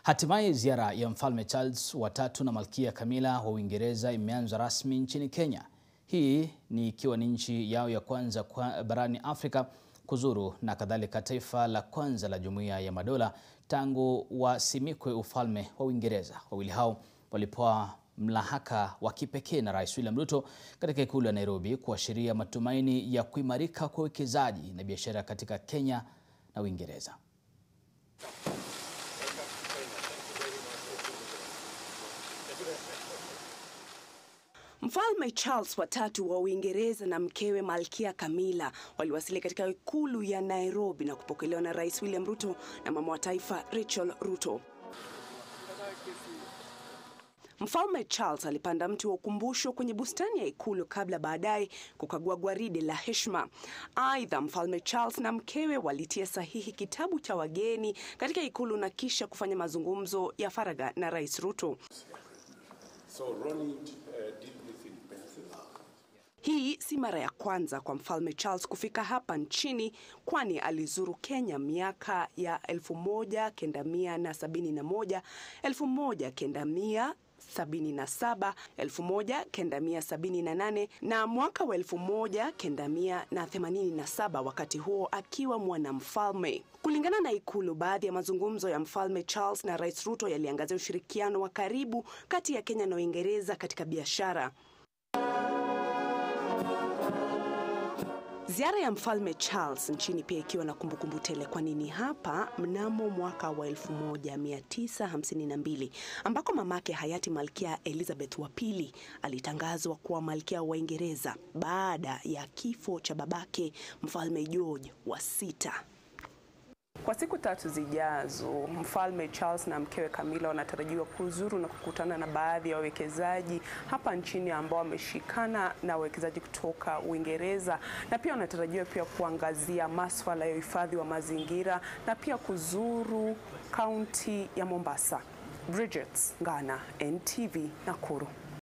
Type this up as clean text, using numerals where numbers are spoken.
Hatimaye ziara ya Mfalme Charles wa tatu na Malkia Camilla wa Uingereza imeanza rasmi nchini Kenya. Hii ni ikiwa ni nchi yao ya kwanza barani Afrika kuzuru na kadhalika taifa la kwanza la Jumuiya ya Madola tangu wasimikwe ufalme wa Uingereza. Wawili hao walipewa mlahaka wa kipekee na Rais William Ruto katika ikulu ya Nairobi kuashiria matumaini ya kuimarika kwa uwekezaji na biashara katika Kenya na Uingereza. Mfalme Charles wa tatu wa Uingereza na mkewe Malkia Camilla waliwasili katika ikulu ya Nairobi na kupokelewa na Rais William Ruto na mama wa taifa Rachel Ruto. Mfalme Charles alipanda mti wa ukumbusho kwenye bustani ya ikulu kabla baadaye kukagua gwaride la heshima. Aidha, Mfalme Charles na mkewe walitia sahihi kitabu cha wageni katika ikulu na kisha kufanya mazungumzo ya faragha na Rais Ruto. Hii si mara ya kwanza kwa Mfalme Charles kufika hapa nchini, kwani alizuru Kenya miaka ya 1971, 1977, 1978 na mwaka wa 1987, wakati huo akiwa mwanamfalme. Kulingana na ikulu, baadhi ya mazungumzo ya Mfalme Charles na Rais Ruto yaliangazia ushirikiano wa karibu kati ya Kenya na Uingereza katika biashara. Ziara ya Mfalme Charles nchini pia ikiwa na kumbukumbu tele, kwa nini hapa mnamo mwaka wa 1952 ambako mamake hayati Malkia Elizabeth wa pili alitangazwa kuwa Malkia wa Uingereza baada ya kifo cha babake Mfalme George wa sita. Kwa siku tatu zijazo, Mfalme Charles na mkewe Camilla wanatarajiwa kuzuru na kukutana na baadhi ya wawekezaji hapa nchini ambao wameshikana na wawekezaji kutoka Uingereza, na pia wanatarajiwa pia kuangazia masuala ya uhifadhi wa mazingira na pia kuzuru kaunti ya Mombasa. Bridget Ngana, NTV, Nakuru.